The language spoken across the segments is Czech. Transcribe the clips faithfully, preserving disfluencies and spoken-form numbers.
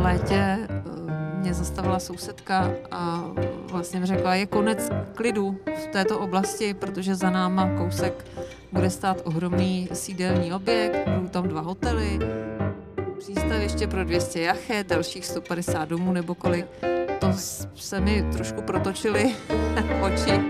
létě eh, mě zastavila sousedka a vlastně mi řekla, je konec klidu v této oblasti, protože za náma kousek bude stát ohromný sídelní objekt, budou tam dva hotely, přístaviště pro dvě stě jachet, dalších sto padesát domů nebo kolik. To se mi trošku protočily oči.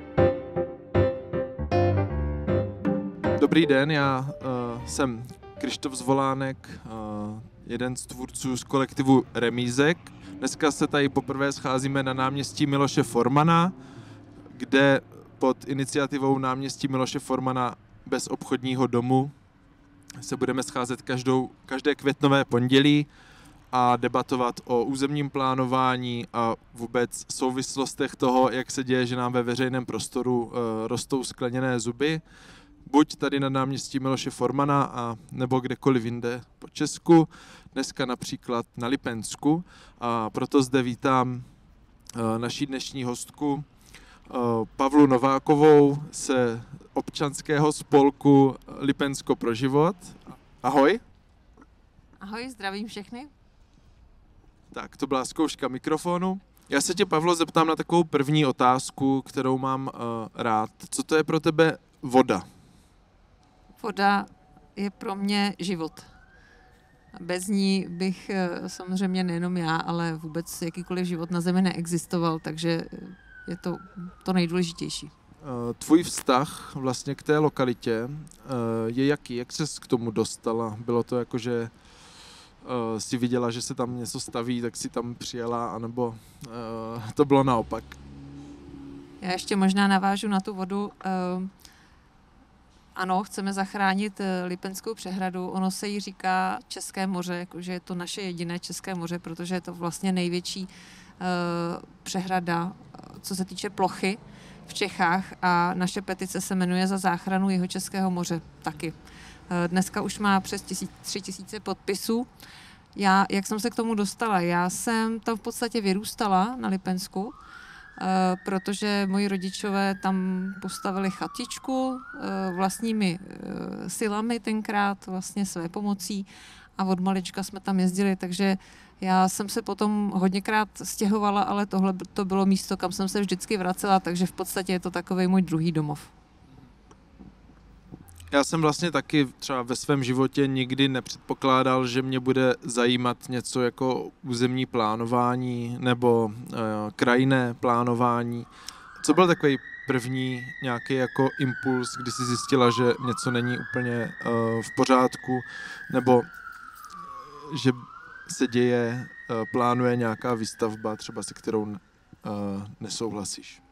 Dobrý den, já uh, jsem Krištof Zvolánek, uh, jeden z tvůrců z kolektivu Remízek. Dneska se tady poprvé scházíme na náměstí Miloše Formana, kde pod iniciativou náměstí Miloše Formana bez obchodního domu se budeme scházet každou, každé květnové pondělí a debatovat o územním plánování a vůbec souvislostech toho, jak se děje, že nám ve veřejném prostoru uh, rostou skleněné zuby. Buď tady na náměstí Miloše Formana a nebo kdekoliv jinde po Česku, dneska například na Lipensku. A proto zde vítám uh, naší dnešní hostku uh, Pavlu Novákovou ze občanského spolku Lipensko pro život. Ahoj. Ahoj, zdravím všechny. Tak, to byla zkouška mikrofonu. Já se tě, Pavlo, zeptám na takovou první otázku, kterou mám uh, rád. Co to je pro tebe voda? Voda je pro mě život. Bez ní bych samozřejmě nejenom já, ale vůbec jakýkoliv život na Zemi neexistoval, takže je to to nejdůležitější. Tvůj vztah vlastně k té lokalitě je jaký? Jak ses k tomu dostala? Bylo to jako, že jsi viděla, že se tam něco staví, tak si tam přijela, anebo to bylo naopak? Já ještě možná navážu na tu vodu. Ano, chceme zachránit Lipenskou přehradu. Ono se jí říká České moře, jakože je to naše jediné České moře, protože je to vlastně největší uh, přehrada, co se týče plochy v Čechách, a naše petice se jmenuje Za záchranu Jihočeského moře taky. Uh, dneska už má přes tisíc, tři tisíce podpisů. Já, jak jsem se k tomu dostala? Já jsem tam v podstatě vyrůstala na Lipensku, Uh, protože moji rodičové tam postavili chatičku uh, vlastními uh, silami tenkrát, vlastně své pomocí, a od malička jsme tam jezdili, takže já jsem se potom hodněkrát stěhovala, ale tohle to bylo místo, kam jsem se vždycky vracela, takže v podstatě je to takový můj druhý domov. Já jsem vlastně taky třeba ve svém životě nikdy nepředpokládal, že mě bude zajímat něco jako územní plánování nebo uh, krajinné plánování. Co byl takový první nějaký jako impuls, kdy jsi zjistila, že něco není úplně uh, v pořádku, nebo že se děje, uh, plánuje nějaká výstavba, třeba se kterou uh, nesouhlasíš?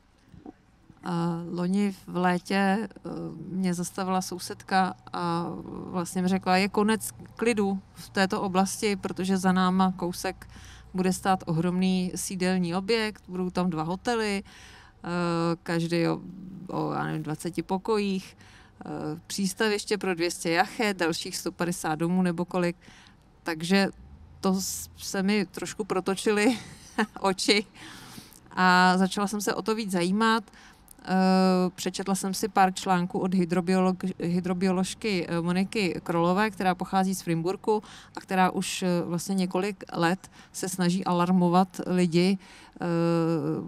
Loni v létě mě zastavila sousedka a vlastně mi řekla, je konec klidu v této oblasti, protože za náma kousek bude stát ohromný sídelní objekt, budou tam dva hotely, každý o, o já nevím, dvaceti pokojích, přístaviště pro dvě stě jachet, dalších sto padesát domů nebo kolik. Takže to se mi trošku protočily oči a začala jsem se o to víc zajímat. Uh, přečetla jsem si pár článků od hydrobiolog, hydrobioložky Moniky Krolové, která pochází z Frimburku a která už uh, vlastně několik let se snaží alarmovat lidi uh,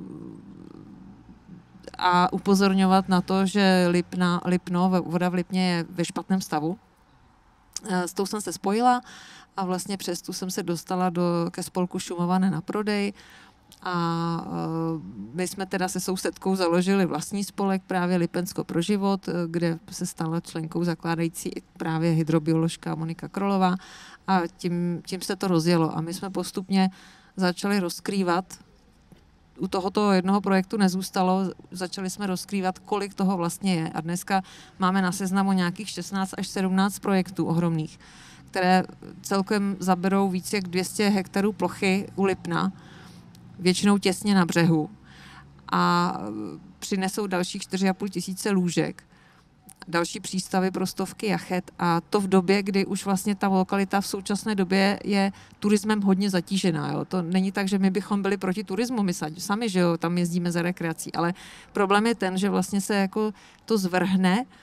a upozorňovat na to, že Lipna, Lipno, voda v Lipně je ve špatném stavu. Uh, s tou jsem se spojila a vlastně přes tu jsem se dostala do, ke spolku Šumava na prodej. A my jsme teda se sousedkou založili vlastní spolek právě Lipensko pro život, kde se stala členkou zakládající právě hydrobioložka Monika Krolová, a tím, tím se to rozjelo. A my jsme postupně začali rozkrývat, u tohoto jednoho projektu nezůstalo, začali jsme rozkrývat, kolik toho vlastně je. A dneska máme na seznamu nějakých šestnáct až sedmnáct projektů ohromných, které celkem zaberou víc jak dvě stě hektarů plochy u Lipna, většinou těsně na břehu, a přinesou dalších čtyři a půl tisíce lůžek, další přístavy pro stovky jachet, a to v době, kdy už vlastně ta lokalita v současné době je turismem hodně zatížená. Jo. To není tak, že my bychom byli proti turismu, my sami, že jo, tam jezdíme za rekreací, ale problém je ten, že vlastně se jako to zvrhne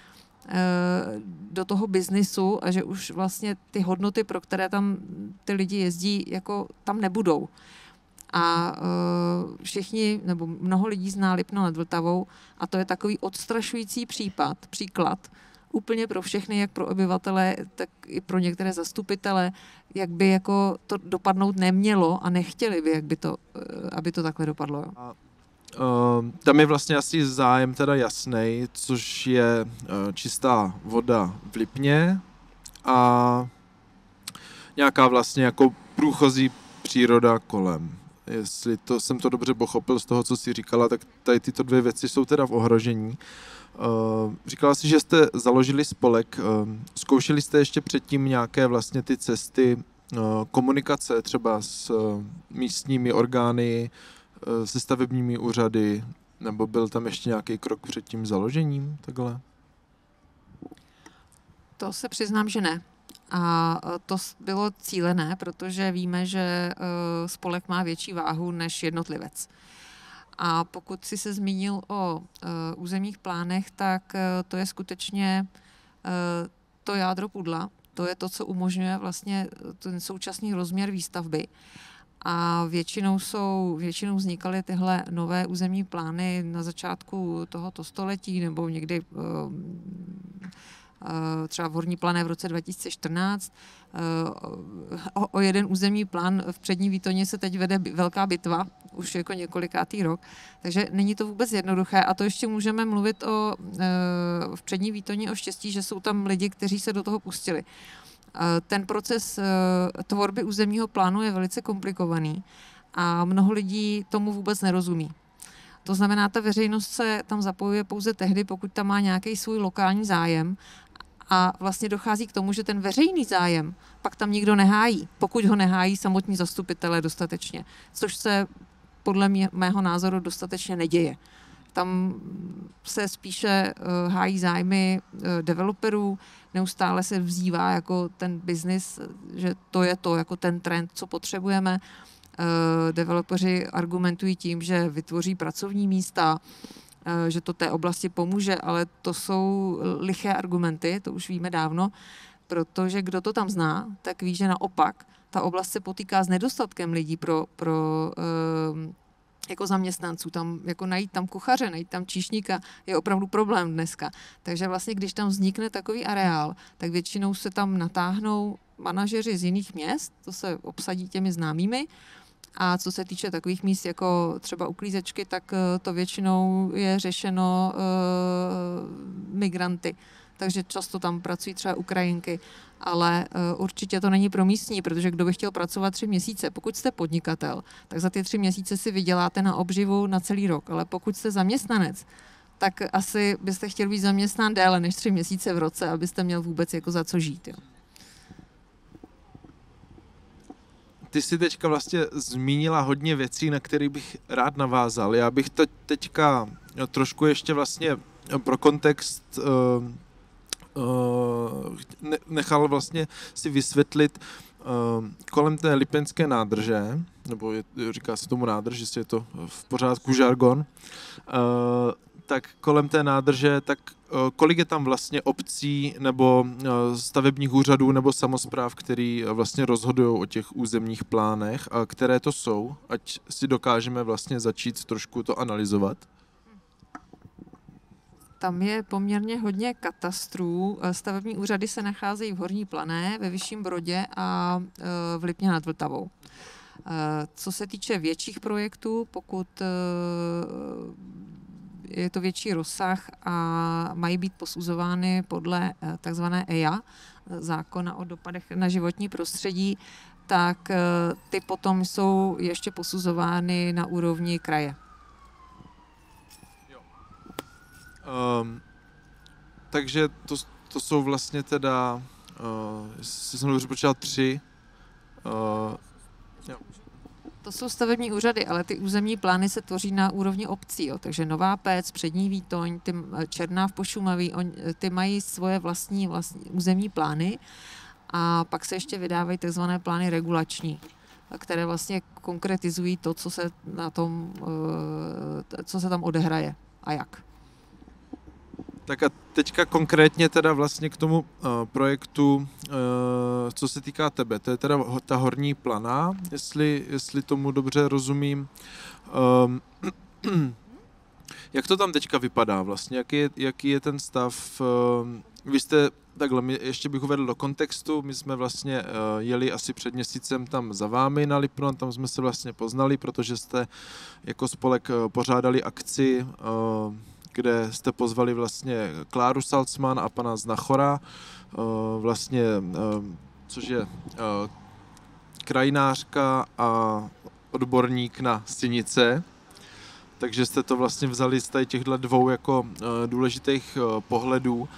do toho biznisu a že už vlastně ty hodnoty, pro které tam ty lidi jezdí, jako tam nebudou. A všichni, nebo mnoho lidí zná Lipno nad Vltavou a to je takový odstrašující případ, příklad, úplně pro všechny, jak pro obyvatele, tak i pro některé zastupitele, jak by jako to dopadnout nemělo a nechtěli by, jak by to, aby to takhle dopadlo. Jo. A, uh, tam je vlastně asi zájem teda jasnej, což je uh, čistá voda v Lipně a nějaká vlastně jako průchozí příroda kolem. Jestli to jsem to dobře pochopil z toho, co jsi říkala, tak tady tyto dvě věci jsou teda v ohrožení. Uh, říkala jsi, že jste založili spolek. Uh, zkoušeli jste ještě předtím nějaké vlastně ty cesty uh, komunikace třeba s uh, místními orgány, uh, se stavebními úřady, nebo byl tam ještě nějaký krok před tím založením takhle? To se přiznám, že ne. A to bylo cílené, protože víme, že uh, spolek má větší váhu než jednotlivec. A pokud si se zmínil o uh, územních plánech, tak uh, to je skutečně uh, to jádro pudla. To je to, co umožňuje vlastně ten současný rozměr výstavby. A většinou jsou, většinou vznikaly tyhle nové územní plány na začátku tohoto století nebo někdy uh, třeba v Horní Plané v roce dva tisíce čtrnáct. O, o jeden územní plán v Přední Výtoně se teď vede velká bitva, už jako několikátý rok, takže není to vůbec jednoduché a to ještě můžeme mluvit o, v Přední Výtoně o štěstí, že jsou tam lidi, kteří se do toho pustili. Ten proces tvorby územního plánu je velice komplikovaný a mnoho lidí tomu vůbec nerozumí. To znamená, ta veřejnost se tam zapojuje pouze tehdy, pokud tam má nějaký svůj lokální zájem a vlastně dochází k tomu, že ten veřejný zájem pak tam nikdo nehájí, pokud ho nehájí samotní zastupitelé dostatečně, což se podle mě, mého názoru dostatečně neděje. Tam se spíše uh, hájí zájmy uh, developerů, neustále se vzývá jako ten biznis, že to je to, jako ten trend, co potřebujeme. Uh, developeři argumentují tím, že vytvoří pracovní místa, uh, že to té oblasti pomůže, ale to jsou liché argumenty, to už víme dávno, protože kdo to tam zná, tak ví, že naopak ta oblast se potýká s nedostatkem lidí pro, pro uh, jako zaměstnanců. Tam, jako najít tam kuchaře, najít tam číšníka je opravdu problém dneska. Takže vlastně, když tam vznikne takový areál, tak většinou se tam natáhnou manažeři z jiných měst, to se obsadí těmi známými. A co se týče takových míst jako třeba uklízečky, tak to většinou je řešeno uh, migranty. Takže často tam pracují třeba Ukrajinky, ale uh, určitě to není pro místní, protože kdo by chtěl pracovat tři měsíce, pokud jste podnikatel, tak za ty tři měsíce si vyděláte na obživu na celý rok, ale pokud jste zaměstnanec, tak asi byste chtěl být zaměstnán déle než tři měsíce v roce, abyste měl vůbec jako za co žít. Jo. Ty jsi teďka vlastně zmínila hodně věcí, na které bych rád navázal. Já bych to teďka trošku ještě vlastně pro kontext uh, uh, nechal vlastně si vysvětlit uh, kolem té lipenské nádrže, nebo je, říká se tomu nádrž, jestli je to v pořádku žargon, uh, tak kolem té nádrže, tak kolik je tam vlastně obcí nebo stavebních úřadů nebo samospráv, který vlastně rozhodují o těch územních plánech a které to jsou, ať si dokážeme vlastně začít trošku to analyzovat? Tam je poměrně hodně katastrů. Stavební úřady se nacházejí v Horní Plané, ve Vyšším Brodě a v Lipně nad Vltavou. Co se týče větších projektů, pokud je to větší rozsah a mají být posuzovány podle takzvané E I A, zákona o dopadech na životní prostředí, tak ty potom jsou ještě posuzovány na úrovni kraje. Jo. Um, takže to, to jsou vlastně teda, uh, jestli jsem dobře počítal, tři. Uh, jo. To jsou stavební úřady, ale ty územní plány se tvoří na úrovni obcí. Jo. Takže Nová Pec, Přední Výtoň, ty Černá v Pošumaví, on, ty mají svoje vlastní, vlastní územní plány a pak se ještě vydávají tzv. Plány regulační, které vlastně konkretizují to, co se, na tom, co se tam odehraje a jak. Tak a teďka konkrétně teda vlastně k tomu uh, projektu, uh, co se týká tebe, to je teda ta Horní Planá, jestli, jestli tomu dobře rozumím. Um, jak to tam teďka vypadá vlastně, jaký je, jaký je ten stav? Um, vy jste, takhle, my, ještě bych uvedl do kontextu, my jsme vlastně uh, jeli asi před měsícem tam za vámi na Lipno, tam jsme se vlastně poznali, protože jste jako spolek uh, pořádali akci, uh, kde jste pozvali vlastně Kláru Salcman a pana Znachora, vlastně, což je krajinářka a odborník na synice. Takže jste to vlastně vzali z těchto dvou jako důležitých pohledů.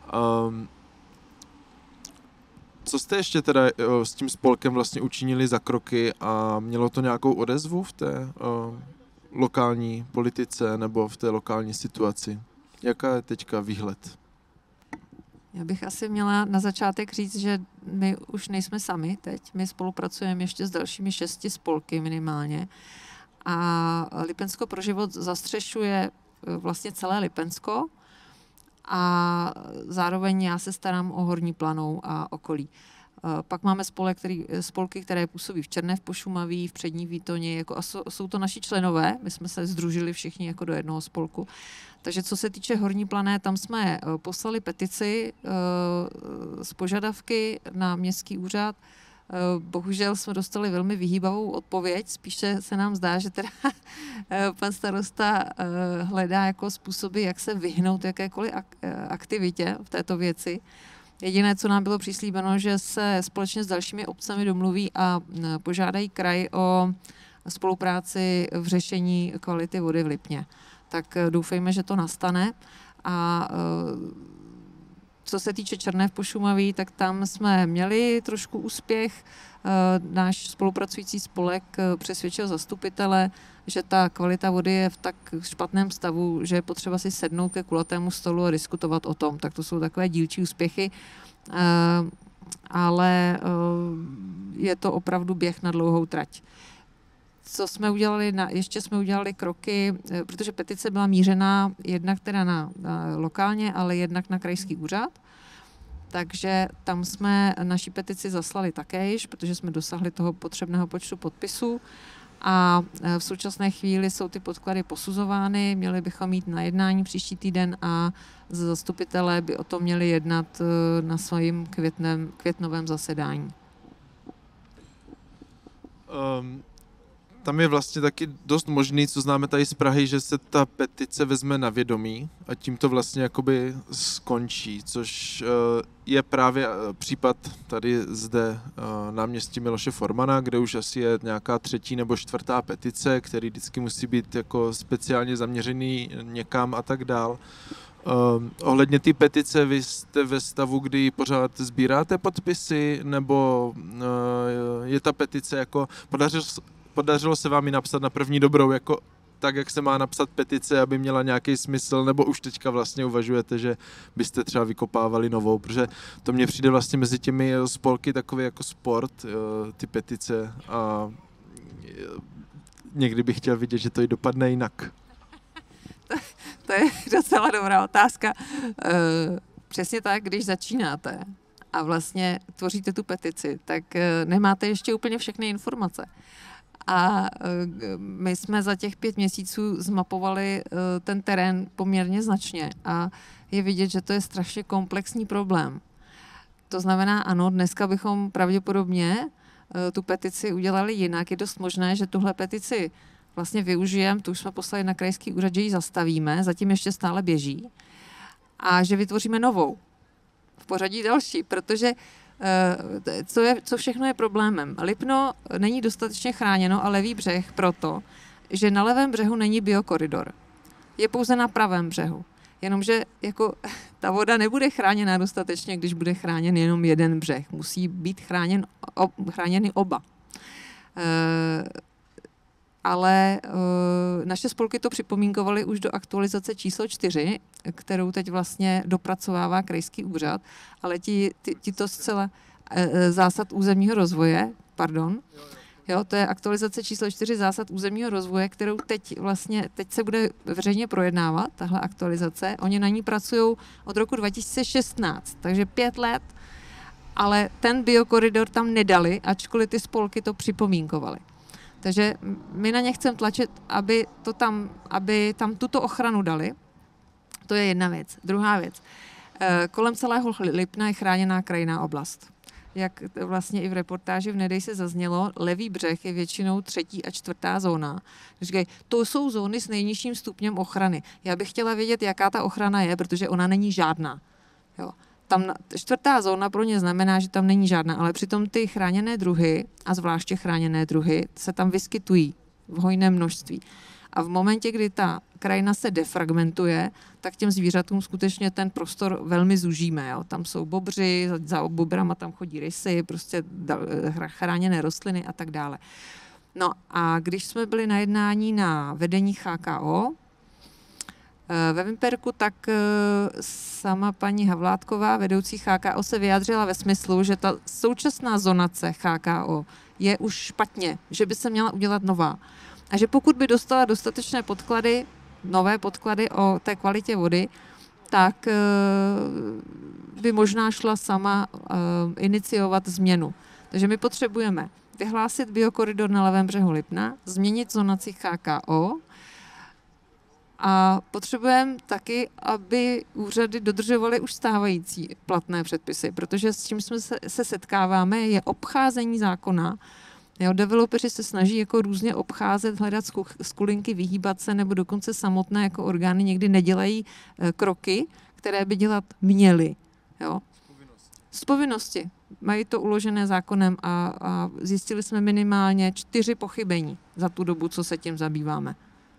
Co jste ještě teda s tím spolkem vlastně učinili za kroky a mělo to nějakou odezvu v té lokální politice nebo v té lokální situaci? Jaká je teďka výhled? Já bych asi měla na začátek říct, že my už nejsme sami teď. My spolupracujeme ještě s dalšími šesti spolky minimálně. A Lipensko pro život zastřešuje vlastně celé Lipensko a zároveň já se starám o Horní Planou a okolí. Pak máme spolek, který, spolky, které působí v Černé, v Pošumaví, v Přední Výtoně, jako, a jsou to naši členové, my jsme se sdružili všichni jako do jednoho spolku. Takže co se týče Horní Plané, tam jsme poslali petici s požadavky na městský úřad. Bohužel jsme dostali velmi vyhýbavou odpověď, spíše se nám zdá, že teda pan starosta hledá jako způsoby, jak se vyhnout jakékoliv aktivitě v této věci. Jediné, co nám bylo přislíbeno, že se společně s dalšími obcemi domluví a požádají kraj o spolupráci v řešení kvality vody v Lipně. Tak doufejme, že to nastane. A co se týče Černé v Pošumaví, tak tam jsme měli trošku úspěch. Náš spolupracující spolek přesvědčil zastupitele, že ta kvalita vody je v tak špatném stavu, že je potřeba si sednout ke kulatému stolu a diskutovat o tom. Tak to jsou takové dílčí úspěchy, ale je to opravdu běh na dlouhou trať. Co jsme udělali, na, ještě jsme udělali kroky, protože petice byla mířená jednak teda na, na lokálně, ale jednak na krajský úřad. Takže tam jsme naší petici zaslali také již, protože jsme dosahli toho potřebného počtu podpisů. A v současné chvíli jsou ty podklady posuzovány, měli bychom jít na jednání příští týden a zastupitelé by o tom měli jednat na svém květnem, květnovém zasedání. Um. Tam je vlastně taky dost možný, co známe tady z Prahy, že se ta petice vezme na vědomí a tím to vlastně jakoby skončí, což je právě případ tady zde náměstí Miloše Formana, kde už asi je nějaká třetí nebo čtvrtá petice, který vždycky musí být jako speciálně zaměřený někam a tak dál. Uh, ohledně té petice, vy jste ve stavu, kdy pořád sbíráte podpisy, nebo uh, je ta petice jako podařilo Podařilo se vám ji napsat na první dobrou, jako tak, jak se má napsat petice, aby měla nějaký smysl, nebo už teďka vlastně uvažujete, že byste třeba vykopávali novou, protože to mně přijde vlastně mezi těmi spolky takový jako sport, ty petice, a někdy bych chtěl vidět, že to i dopadne jinak. To, to je docela dobrá otázka. Přesně tak, když začínáte a vlastně tvoříte tu petici, tak nemáte ještě úplně všechny informace. A my jsme za těch pět měsíců zmapovali ten terén poměrně značně a je vidět, že to je strašně komplexní problém. To znamená, ano, dneska bychom pravděpodobně tu petici udělali jinak. Je dost možné, že tuhle petici vlastně využijeme, tu už jsme poslali na krajský úřad, že ji zastavíme, zatím ještě stále běží, a že vytvoříme novou v pořadí další, protože Co, je, co všechno je problémem. Lipno není dostatečně chráněno a levý břeh proto, že na levém břehu není biokoridor. Je pouze na pravém břehu. Jenomže jako, ta voda nebude chráněna dostatečně, když bude chráněn jenom jeden břeh. Musí být chráněn, ob, chráněny oba. E, ale e, naše spolky to připomínkovaly už do aktualizace číslo čtyři, kterou teď vlastně dopracovává krajský úřad, ale ti, ti, ti to zcela e, zásad územního rozvoje, pardon, Jo, to je aktualizace číslo čtyři zásad územního rozvoje, kterou teď vlastně, teď se bude veřejně projednávat, tahle aktualizace. Oni na ní pracují od roku dva tisíce šestnáct, takže pět let, ale ten biokoridor tam nedali, ačkoliv ty spolky to připomínkovaly. Takže my na ně chceme tlačit, aby, to tam, aby tam tuto ochranu dali. To je jedna věc. Druhá věc. Kolem celého Lipna je chráněná krajinná oblast. Jak vlastně i v reportáži v Nedej se zaznělo, levý břeh je většinou třetí a čtvrtá zóna. Říkají, to jsou zóny s nejnižším stupněm ochrany. Já bych chtěla vědět, jaká ta ochrana je, protože ona není žádná. Jo. Tam čtvrtá zóna pro ně znamená, že tam není žádná, ale přitom ty chráněné druhy, a zvláště chráněné druhy, se tam vyskytují v hojném množství. A v momentě, kdy ta krajina se defragmentuje, tak těm zvířatům skutečně ten prostor velmi zužíme. Jo. Tam jsou bobři, za bobrama tam chodí rysy, prostě chráněné rostliny a tak dále. No a když jsme byli na jednání na vedení H K O ve Vimperku, tak sama paní Havlátková, vedoucí H K O, se vyjádřila ve smyslu, že ta současná zonace H K O je už špatně, že by se měla udělat nová. A že pokud by dostala dostatečné podklady, nové podklady o té kvalitě vody, tak by možná šla sama iniciovat změnu. Takže my potřebujeme vyhlásit biokoridor na levém břehu Lipna, změnit zonaci H K O a potřebujeme taky, aby úřady dodržovaly už stávající platné předpisy, protože s čím jsme se, se setkáváme, je obcházení zákona. Jo, developeři se snaží jako různě obcházet, hledat skulinky, vyhýbat se, nebo dokonce samotné jako orgány někdy nedělají e, kroky, které by dělat měly. Jo. Z povinnosti. Mají to uložené zákonem a, a zjistili jsme minimálně čtyři pochybení za tu dobu, co se tím zabýváme.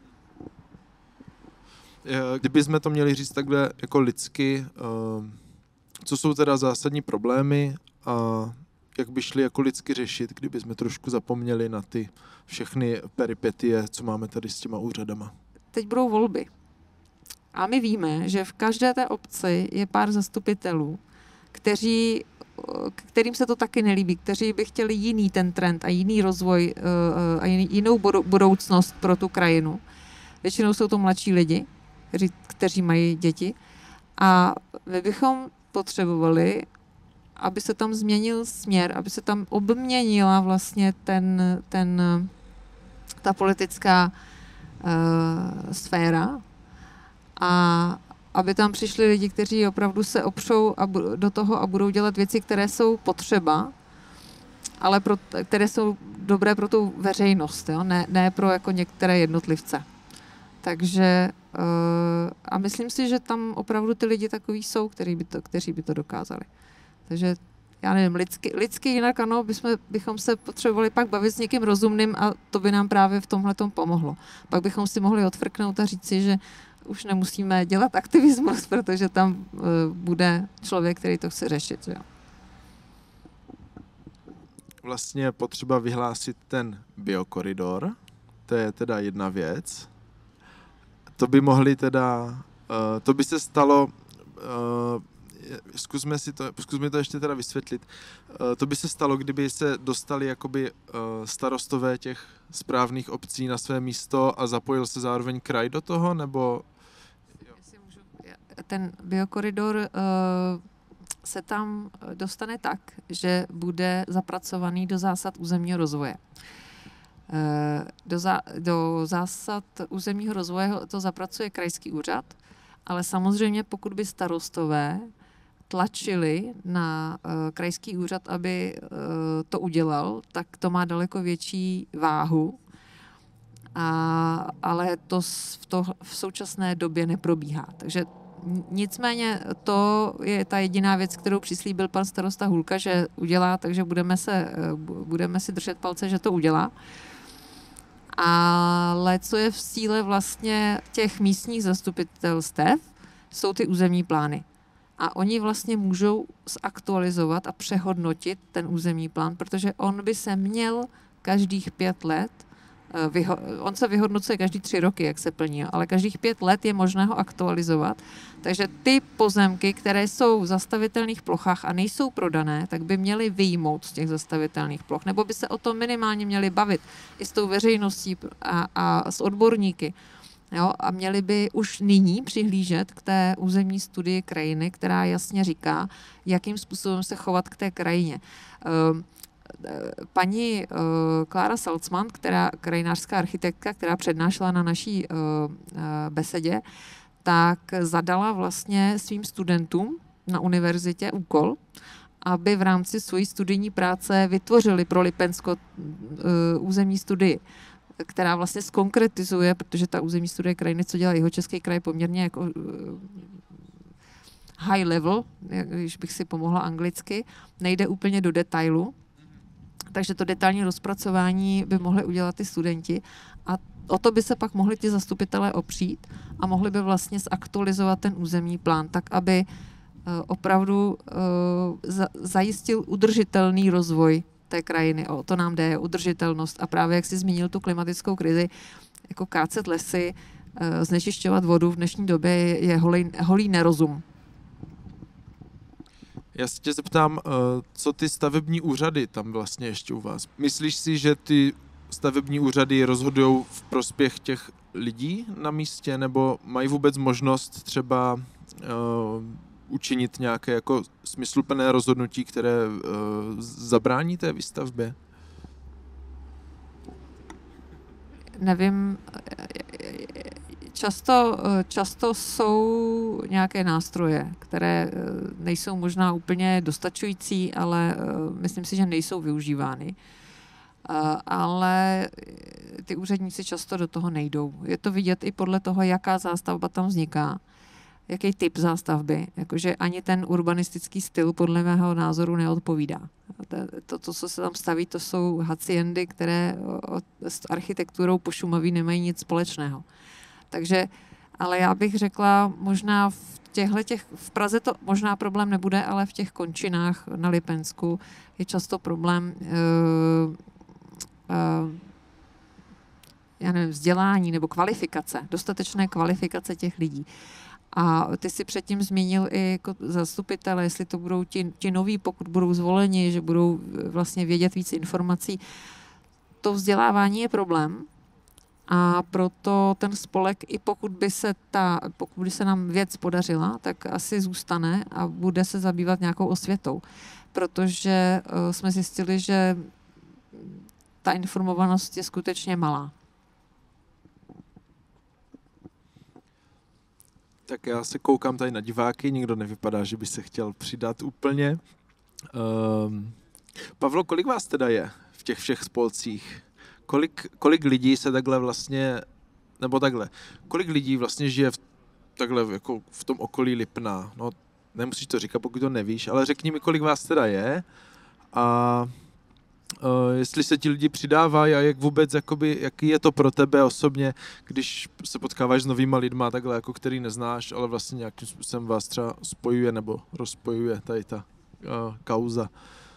Kdybychom to měli říct takhle jako lidsky, co jsou teda zásadní problémy a jak by šli jako lidsky řešit, kdyby jsme trošku zapomněli na ty všechny peripetie, co máme tady s těma úřadama. Teď budou volby. A my víme, že v každé té obci je pár zastupitelů, kteří, kterým se to taky nelíbí, kteří by chtěli jiný ten trend a jiný rozvoj a jinou budoucnost pro tu krajinu. Většinou jsou to mladší lidi, kteří, kteří mají děti. A my bychom potřebovali, aby se tam změnil směr, aby se tam obměnila vlastně ten, ten, ta politická uh, sféra a aby tam přišli lidi, kteří opravdu se opřou a bu- do toho a budou dělat věci, které jsou potřeba, ale pro, které jsou dobré pro tu veřejnost, jo? Ne, ne pro jako některé jednotlivce. Takže uh, a myslím si, že tam opravdu ty lidi takový jsou, kteří by to, kteří by to dokázali. Takže já nevím, lidsky, lidsky jinak ano, bychom, bychom se potřebovali pak bavit s někým rozumným a to by nám právě v tomhletom pomohlo. Pak bychom si mohli odfrknout a říct si, že už nemusíme dělat aktivismus, protože tam uh, bude člověk, který to chce řešit. Jo. Vlastně potřeba vyhlásit ten biokoridor, to je teda jedna věc. To by mohli teda, uh, to by se stalo, uh, zkusme si to, zkusme to ještě teda vysvětlit, uh, to by se stalo, kdyby se dostali jakoby uh, starostové těch správných obcí na své místo a zapojil se zároveň kraj do toho, nebo... Ten biokoridor uh, se tam dostane tak, že bude zapracovaný do zásad územního rozvoje. Do, zá, do zásad územního rozvoje to zapracuje krajský úřad, ale samozřejmě pokud by starostové tlačili na uh, krajský úřad, aby uh, to udělal, tak to má daleko větší váhu, a, ale to v, to v současné době neprobíhá. Takže nicméně to je ta jediná věc, kterou přislíbil pan starosta Hulka, že udělá, takže budeme, se, budeme si držet palce, že to udělá. Ale co je v síle vlastně těch místních zastupitelstev, jsou ty územní plány. A oni vlastně můžou zaktualizovat a přehodnotit ten územní plán, protože on by se měl každých pět let Vyho- on se vyhodnocuje každý tři roky, jak se plní, ale každých pět let je možné ho aktualizovat. Takže ty pozemky, které jsou v zastavitelných plochách a nejsou prodané, tak by měly vyjmout z těch zastavitelných ploch, nebo by se o tom minimálně měli bavit i s tou veřejností a, a s odborníky. Jo? A měli by už nyní přihlížet k té územní studii krajiny, která jasně říká, jakým způsobem se chovat k té krajině. Paní uh, Klára Salcman, která krajinářská architektka, která přednášela na naší uh, uh, besedě, tak zadala vlastně svým studentům na univerzitě úkol, aby v rámci své studijní práce vytvořili pro Lipensko uh, územní studii, která vlastně zkonkretizuje, protože ta územní studie krajiny, co dělá Jihočeský kraj, poměrně jako uh, high level, když bych si pomohla anglicky, nejde úplně do detailu. Takže to detailní rozpracování by mohli udělat ty studenti a o to by se pak mohli ti zastupitelé opřít a mohli by vlastně zaktualizovat ten územní plán tak, aby opravdu zajistil udržitelný rozvoj té krajiny. O to nám jde, udržitelnost. A právě jak jsi zmínil tu klimatickou krizi, jako kácet lesy, znečišťovat vodu v dnešní době je holý, holý nerozum. Já se tě zeptám, co ty stavební úřady tam vlastně ještě u vás? Myslíš si, že ty stavební úřady rozhodují v prospěch těch lidí na místě, nebo mají vůbec možnost třeba uh, učinit nějaké jako smysluplné rozhodnutí, které uh, zabrání té výstavbě? Nevím, často, často jsou nějaké nástroje, které nejsou možná úplně dostačující, ale myslím si, že nejsou využívány. Ale ty úředníci často do toho nejdou. Je to vidět i podle toho, jaká zástavba tam vzniká, jaký typ zástavby, jakože ani ten urbanistický styl podle mého názoru neodpovídá. To, to, co se tam staví, to jsou haciendy, které s architekturou po Šumaví nemají nic společného. Takže, ale já bych řekla, možná v těchto těch, v Praze to možná problém nebude, ale v těch končinách na Lipensku je často problém uh, uh, já nevím, vzdělání nebo kvalifikace, dostatečné kvalifikace těch lidí. A ty si předtím zmínil i jako zastupitele, jestli to budou ti, ti noví, pokud budou zvoleni, že budou vlastně vědět víc informací. To vzdělávání je problém a proto ten spolek, i pokud by se, ta, pokud by se nám věc podařila, tak asi zůstane a bude se zabývat nějakou osvětou. Protože uh, jsme zjistili, že ta informovanost je skutečně malá. Tak já se koukám tady na diváky, nikdo nevypadá, že by se chtěl přidat úplně. Um, Pavlo, kolik vás teda je v těch všech spolcích? Kolik, kolik lidí se takhle vlastně, nebo takhle, kolik lidí vlastně žije v, takhle jako v tom okolí Lipna? No, nemusíš to říkat, pokud to nevíš, ale řekni mi, kolik vás teda je a Uh, jestli se ti lidi přidávají a jak vůbec, jakoby, jaký je to pro tebe osobně, když se potkáváš s novýma lidma, takhle, jako který neznáš, ale vlastně nějakým způsobem vás třeba spojuje nebo rozpojuje tady ta uh, kauza.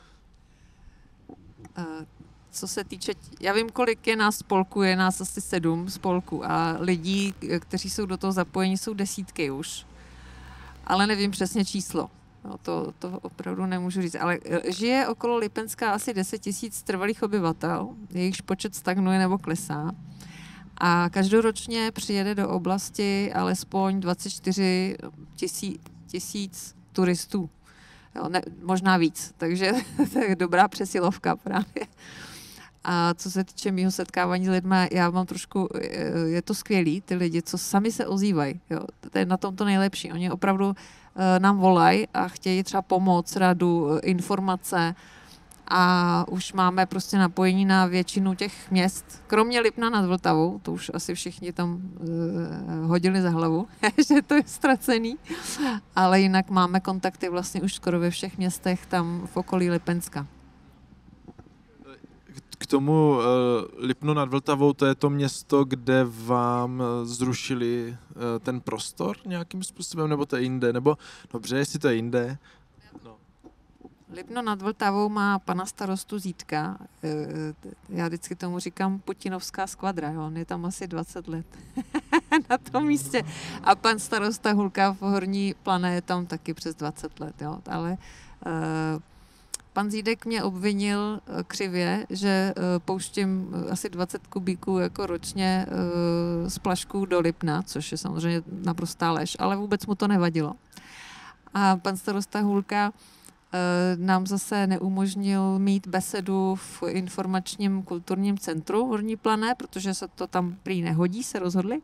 Uh, co se týče, já vím, kolik je nás spolků, je nás asi sedm spolků a lidí, kteří jsou do toho zapojení, jsou desítky už, ale nevím přesně číslo. No, to, to opravdu nemůžu říct, ale žije okolo Lipenska asi deset tisíc trvalých obyvatel, jejichž počet stagnuje nebo klesá. A každoročně přijede do oblasti alespoň dvacet čtyři tisíc turistů. Jo, ne, možná víc, takže to je dobrá přesilovka právě. A co se týče mýho setkávání s lidmi, já mám trošku, je to skvělý, ty lidi, co sami se ozývají. Jo, to je na tom to nejlepší. Oni opravdu nám volají a chtějí třeba pomoc, radu, informace a už máme prostě napojení na většinu těch měst, kromě Lipna nad Vltavou, to už asi všichni tam uh, hodili za hlavu, že to je ztracený, ale jinak máme kontakty vlastně už skoro ve všech městech tam v okolí Lipenska. K tomu uh, Lipno nad Vltavou, to je to město, kde vám zrušili uh, ten prostor nějakým způsobem, nebo to je jinde, nebo dobře, jestli to je jinde. No. Lipno nad Vltavou má pana starostu Zítka. Já vždycky tomu říkám Putinovská skvadra. Jo? On je tam asi dvacet let na tom místě. A pan starosta Hulka v Horní Plané je tam taky přes dvacet let. Jo? Ale uh, pan Zídek mě obvinil uh, křivě, že uh, pouštím asi dvacet kubíků jako ročně uh, z plašků do Lipna, což je samozřejmě naprostá lež, ale vůbec mu to nevadilo. A pan starosta Hulka nám zase neumožnil mít besedu v informačním kulturním centru Horní Plané, protože se to tam prý nehodí, se rozhodli.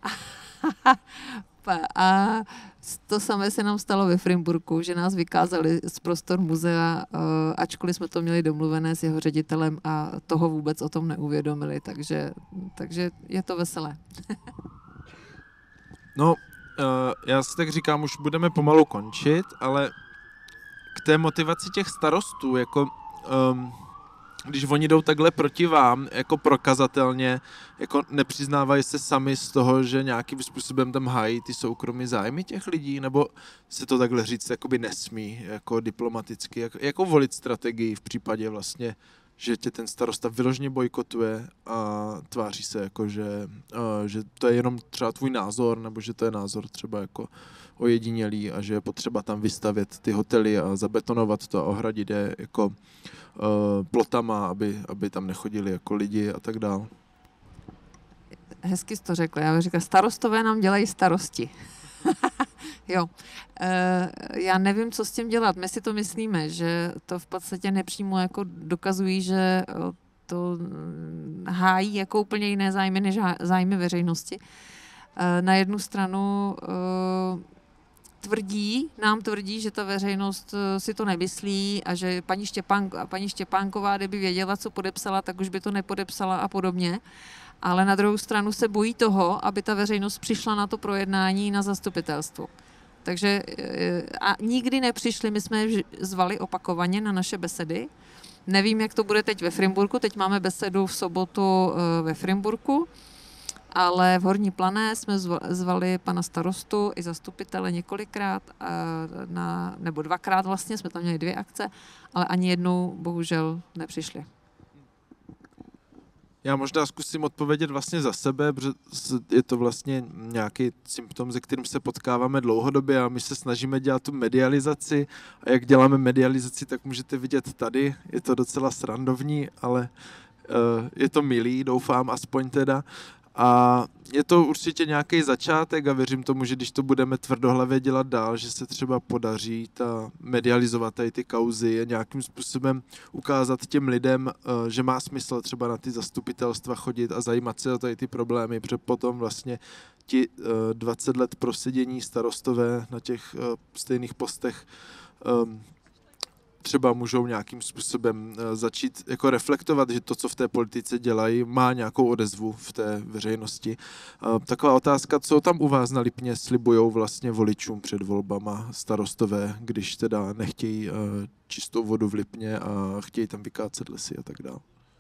A to samé se nám stalo ve Frimburku, že nás vykázali z prostor muzea, ačkoliv jsme to měli domluvené s jeho ředitelem a toho vůbec o tom neuvědomili, takže, takže je to veselé. No, já si tak říkám, už budeme pomalu končit, ale k té motivaci těch starostů, jako um, když oni jdou takhle proti vám, jako prokazatelně, jako nepřiznávají se sami z toho, že nějakým způsobem tam hájí ty soukromí zájmy těch lidí, nebo se to takhle říct jakoby nesmí, jako diplomaticky, jak, jako volit strategii v případě vlastně, že tě ten starosta vyloženě bojkotuje a tváří se jako, že, uh, že to je jenom třeba tvůj názor, nebo že to je názor třeba jako ojedinělý a že je potřeba tam vystavět ty hotely a zabetonovat to a ohradit je jako uh, plotama, aby, aby tam nechodili jako lidi a tak dál. Hezky jsi to řekl. Já bych řekla, starostové nám dělají starosti. Jo. E, já nevím, co s tím dělat. My si to myslíme, že to v podstatě nepřímo jako dokazují, že to hájí jako úplně jiné zájmy než zájmy veřejnosti. E, na jednu stranu e, tvrdí, nám tvrdí, že ta veřejnost si to nemyslí a že paní, Štěpánk, paní Štěpánková, kdyby věděla, co podepsala, tak už by to nepodepsala a podobně. Ale na druhou stranu se bojí toho, aby ta veřejnost přišla na to projednání na zastupitelstvu. Takže a nikdy nepřišli, my jsme je zvali opakovaně na naše besedy. Nevím, jak to bude teď ve Frimburku, teď máme besedu v sobotu ve Frimburku, ale v Horní Plané jsme zvali pana starostu i zastupitele několikrát, na, nebo dvakrát vlastně, jsme tam měli dvě akce, ale ani jednou bohužel nepřišli. Já možná zkusím odpovědět vlastně za sebe, protože je to vlastně nějaký symptom, se kterým se potkáváme dlouhodobě a my se snažíme dělat tu medializaci a jak děláme medializaci, tak můžete vidět tady, je to docela srandovní, ale uh, je to milý, doufám, aspoň teda. A je to určitě nějaký začátek a věřím tomu, že když to budeme tvrdohlavě dělat dál, že se třeba podaří ta medializovat tady ty kauzy a nějakým způsobem ukázat těm lidem, že má smysl třeba na ty zastupitelstva chodit a zajímat se o tady ty problémy, protože potom vlastně ti dvacet let prosedění starostové na těch stejných postech třeba můžou nějakým způsobem začít jako reflektovat, že to, co v té politice dělají, má nějakou odezvu v té veřejnosti. Taková otázka, co tam u vás na Lipně slibujou vlastně voličům před volbama starostové, když teda nechtějí čistou vodu v Lipně a chtějí tam vykácet lesy a tak dále.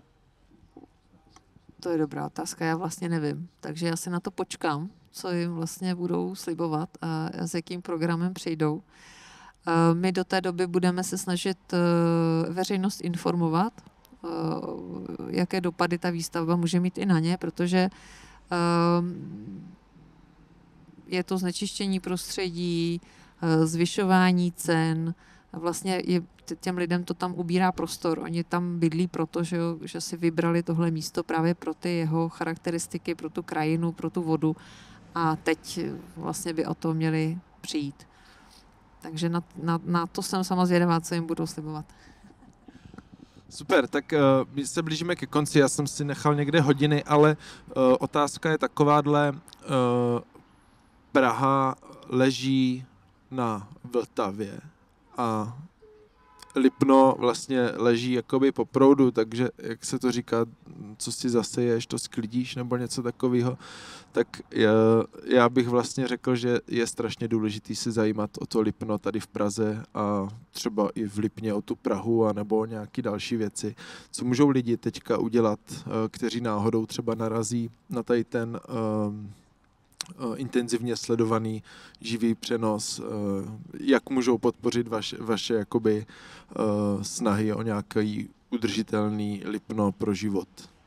To je dobrá otázka, já vlastně nevím. Takže já si na to počkám, co jim vlastně budou slibovat a s jakým programem přijdou. My do té doby budeme se snažit veřejnost informovat, jaké dopady ta výstavba může mít i na ně, protože je to znečištění prostředí, zvyšování cen, vlastně je, těm lidem to tam ubírá prostor. Oni tam bydlí proto, že, že si vybrali tohle místo právě pro ty jeho charakteristiky, pro tu krajinu, pro tu vodu a teď vlastně by o to měli přijít. Takže na, na, na to jsem sama zvědavá, co jim budou slibovat. Super, tak uh, my se blížíme ke konci, já jsem si nechal někde hodiny, ale uh, otázka je takováhle, uh, Praha leží na Vltavě a Lipno vlastně leží jakoby po proudu, takže jak se to říká, co si zaseješ, to sklidíš nebo něco takového, tak já, já bych vlastně řekl, že je strašně důležitý se zajímat o to Lipno tady v Praze a třeba i v Lipně o tu Prahu a nebo o nějaké další věci, co můžou lidi teďka udělat, kteří náhodou třeba narazí na tady ten intenzivně sledovaný živý přenos, jak můžou podpořit vaše, vaše jakoby, snahy o nějaký udržitelný Lipno pro život?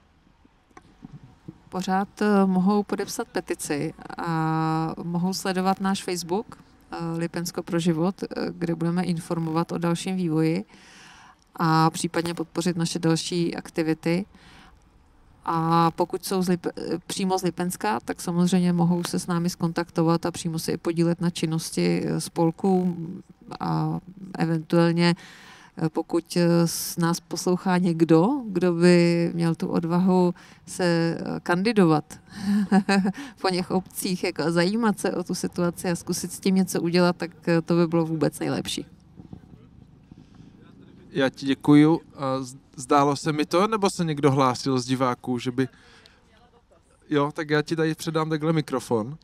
Pořád mohou podepsat petici a mohou sledovat náš Facebook Lipensko pro život, kde budeme informovat o dalším vývoji a případně podpořit naše další aktivity. A pokud jsou z Lip, přímo z Lipenska, tak samozřejmě mohou se s námi skontaktovat a přímo se i podílet na činnosti spolku a eventuálně, pokud s nás poslouchá někdo, kdo by měl tu odvahu se kandidovat po něch obcích, jako zajímat se o tu situaci a zkusit s tím něco udělat, tak to by bylo vůbec nejlepší. Já ti děkuju. Zdálo se mi to, nebo se někdo hlásil z diváků, že by... Jo, tak já ti tady předám takhle mikrofon.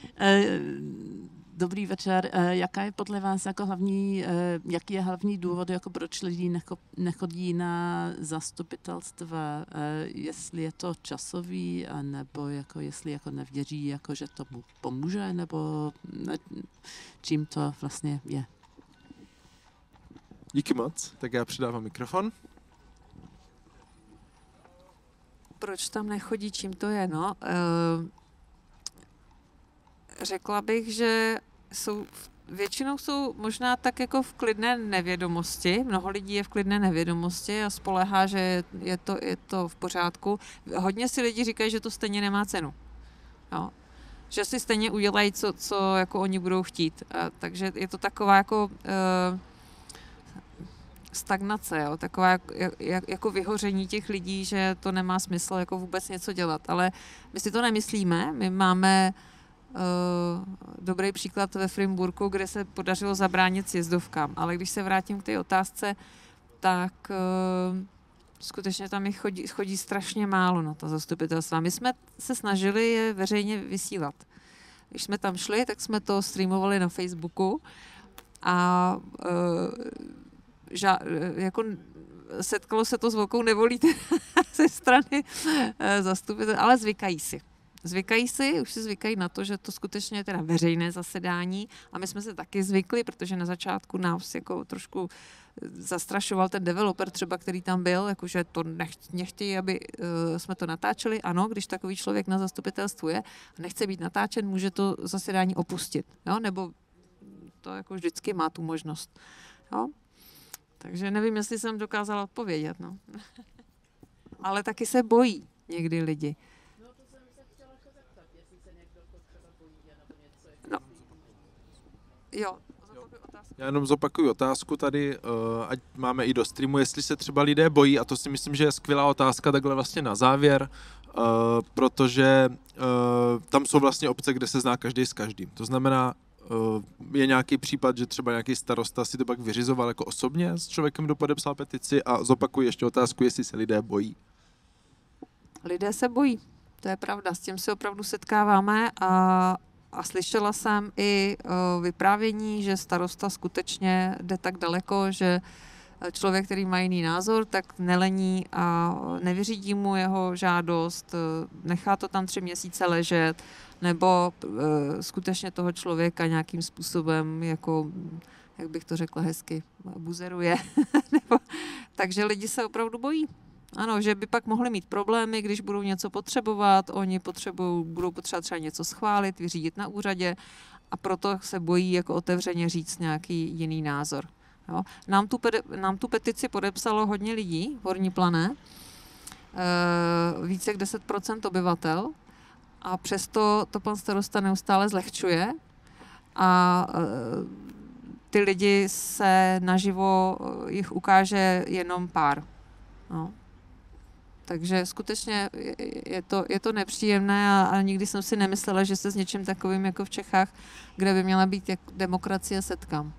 Dobrý večer. Jaká je podle vás jako hlavní, jaký je hlavní důvod, jako proč lidi nechodí na zastupitelstva? Jestli je to časový, nebo jako jestli jako nevěří, jako že to pomůže, nebo čím to vlastně je? Díky moc. Tak já předávám mikrofon. Proč tam nechodí, čím to je? No, řekla bych, že jsou, většinou jsou možná tak jako v klidné nevědomosti. Mnoho lidí je v klidné nevědomosti a spoléhá, že je to, je to v pořádku. Hodně si lidi říkají, že to stejně nemá cenu. Jo. Že si stejně udělají, co, co jako oni budou chtít. A, takže je to taková jako uh, stagnace, jo? Taková jak, jak, jako vyhoření těch lidí, že to nemá smysl jako vůbec něco dělat. Ale my si to nemyslíme. My máme Uh, dobrý příklad ve Frimburku, kde se podařilo zabránit sjezdovkám. Ale když se vrátím k té otázce, tak uh, skutečně tam jich chodí, chodí strašně málo na ta zastupitelstva. My jsme se snažili je veřejně vysílat. Když jsme tam šli, tak jsme to streamovali na Facebooku a uh, ža, jako setkalo se to s velkou nevolí ze strany uh, zastupitelů, ale zvykají si. Zvykají si, už si zvykají na to, že to skutečně je teda veřejné zasedání a my jsme se taky zvykli, protože na začátku nás jako trošku zastrašoval ten developer třeba, který tam byl, jakože to nech, nechtějí, aby uh, jsme to natáčeli. Ano, když takový člověk na zastupitelstvu je a nechce být natáčen, může to zasedání opustit, jo? Nebo to jako vždycky má tu možnost. Jo? Takže nevím, jestli jsem dokázala odpovědět. No. Ale taky se bojí někdy lidi. No. Jo. Já jenom zopakuju otázku tady, ať máme i do streamu, jestli se třeba lidé bojí, a to si myslím, že je skvělá otázka takhle vlastně na závěr, protože tam jsou vlastně obce, kde se zná každý s každým. To znamená, je nějaký případ, že třeba nějaký starosta si to pak vyřizoval jako osobně s člověkem, kdo podepsal petici, a zopakuju ještě otázku, jestli se lidé bojí. Lidé se bojí, to je pravda, s tím se opravdu setkáváme a A slyšela jsem i vyprávění, že starosta skutečně jde tak daleko, že člověk, který má jiný názor, tak nelení a nevyřídí mu jeho žádost, nechá to tam tři měsíce ležet, nebo skutečně toho člověka nějakým způsobem, jako, jak bych to řekla hezky, buzeruje. Takže lidi se opravdu bojí. Ano, že by pak mohli mít problémy, když budou něco potřebovat, oni potřebují, budou potřebovat třeba něco schválit, vyřídit na úřadě a proto se bojí jako otevřeně říct nějaký jiný názor. Jo. Nám, tu, nám tu petici podepsalo hodně lidí v Horní Plané, e, více jak deset procent obyvatel, a přesto to pan starosta neustále zlehčuje a e, ty lidi se naživo, jich ukáže jenom pár. No. Takže skutečně je to, je to nepříjemné a, a nikdy jsem si nemyslela, že se s něčím takovým jako v Čechách, kde by měla být jak demokracie, setkám.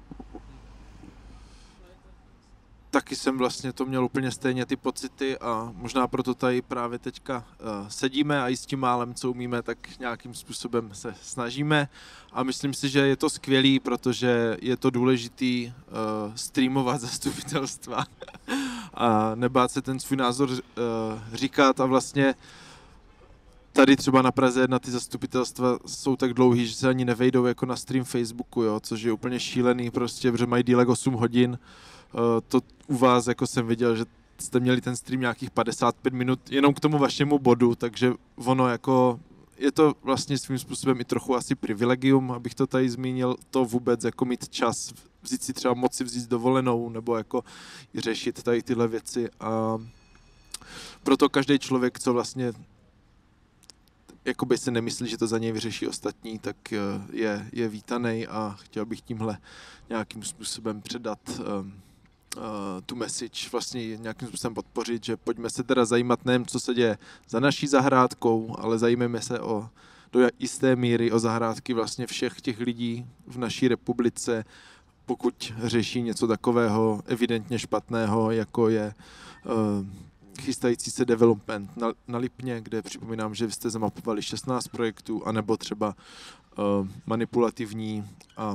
Taky jsem vlastně to měl úplně stejně ty pocity a možná proto tady právě teďka uh, sedíme a i s tím málem, co umíme, tak nějakým způsobem se snažíme a myslím si, že je to skvělý, protože je to důležitý uh, streamovat zastupitelstva a nebát se ten svůj názor uh, říkat a vlastně tady třeba na Praze jedna ty zastupitelstva jsou tak dlouhý, že se ani nevejdou jako na stream Facebooku, jo, což je úplně šílený prostě, protože mají dílek osm hodin. To u vás, jako jsem viděl, že jste měli ten stream nějakých padesát pět minut jenom k tomu vašemu bodu, takže ono jako, je to vlastně svým způsobem i trochu asi privilegium, abych to tady zmínil, to vůbec jako mít čas, vzít si třeba moci vzít dovolenou, nebo jako i řešit tady tyhle věci a proto každý člověk, co vlastně jakoby se nemyslí, že to za něj vyřeší ostatní, tak je, je vítaný a chtěl bych tímhle nějakým způsobem předat um, uh, tu message, vlastně nějakým způsobem podpořit, že pojďme se teda zajímat nejen, co se děje za naší zahrádkou, ale zajímejme se o, do jisté míry o zahrádky vlastně všech těch lidí v naší republice, pokud řeší něco takového evidentně špatného, jako je uh, chystající se development na, na Lipně, kde připomínám, že vy jste zamapovali šestnáct projektů, anebo třeba uh, manipulativní a uh,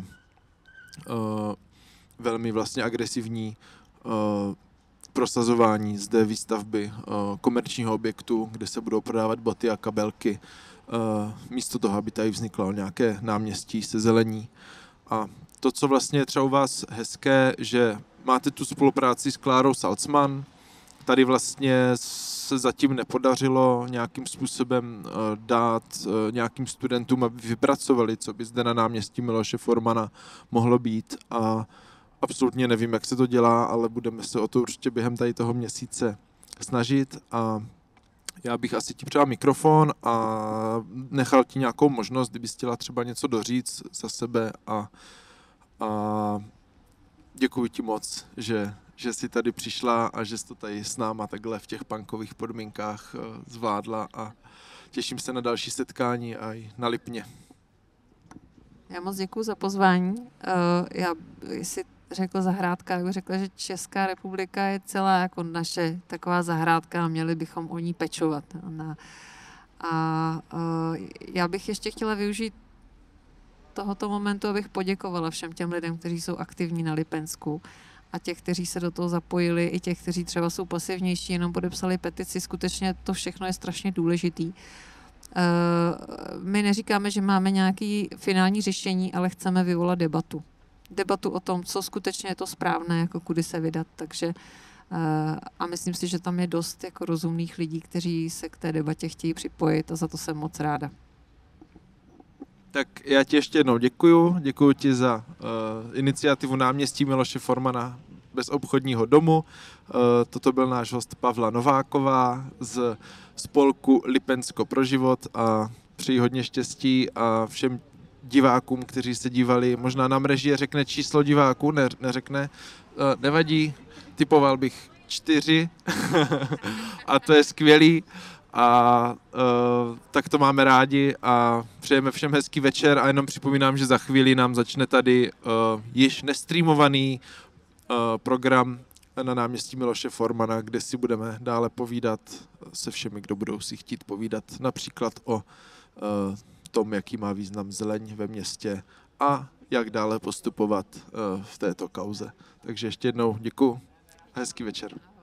velmi vlastně agresivní uh, prosazování zde výstavby uh, komerčního objektu, kde se budou prodávat boty a kabelky, uh, místo toho, aby tady vzniklo nějaké náměstí se zelení. A to, co vlastně je třeba u vás hezké, že máte tu spolupráci s Klárou Salzman. Tady vlastně se zatím nepodařilo nějakým způsobem dát nějakým studentům, aby vypracovali, co by zde na náměstí Miloše Formana mohlo být. A absolutně nevím, jak se to dělá, ale budeme se o to určitě během tady toho měsíce snažit. A já bych asi ti přál mikrofon a nechal ti nějakou možnost, kdyby chtěla třeba něco doříct za sebe. A, a děkuji ti moc, že že jsi tady přišla a že jsi to tady s náma takhle v těch punkových podmínkách zvládla a těším se na další setkání a i na Lipně. Já moc děkuji za pozvání. Já, jestli řekl zahrádka, já bych řekla, že Česká republika je celá jako naše taková zahrádka a měli bychom o ní pečovat. A já bych ještě chtěla využít tohoto momentu, abych poděkovala všem těm lidem, kteří jsou aktivní na Lipensku, a těch, kteří se do toho zapojili, i těch, kteří třeba jsou pasivnější, jenom podepsali petici, skutečně to všechno je strašně důležitý. My neříkáme, že máme nějaké finální řešení, ale chceme vyvolat debatu. Debatu o tom, co skutečně je to správné, jako kudy se vydat. Takže, a myslím si, že tam je dost jako rozumných lidí, kteří se k té debatě chtějí připojit a za to jsem moc ráda. Tak já ti ještě jednou děkuju. Děkuju ti za uh, iniciativu náměstí Miloše Formana bez obchodního domu. Uh, toto byl náš host Pavla Nováková z spolku Lipensko pro život a přeji hodně štěstí a všem divákům, kteří se dívali. Možná nám režie řekne číslo diváků, ne, neřekne. Uh, nevadí, typoval bych čtyři a to je skvělý. A uh, tak to máme rádi a přejeme všem hezký večer a jenom připomínám, že za chvíli nám začne tady uh, již nestreamovaný uh, program na náměstí Miloše Formana, kde si budeme dále povídat se všemi, kdo budou si chtít povídat například o uh, tom, jaký má význam zeleň ve městě a jak dále postupovat uh, v této kauze. Takže ještě jednou děkuju a hezký večer.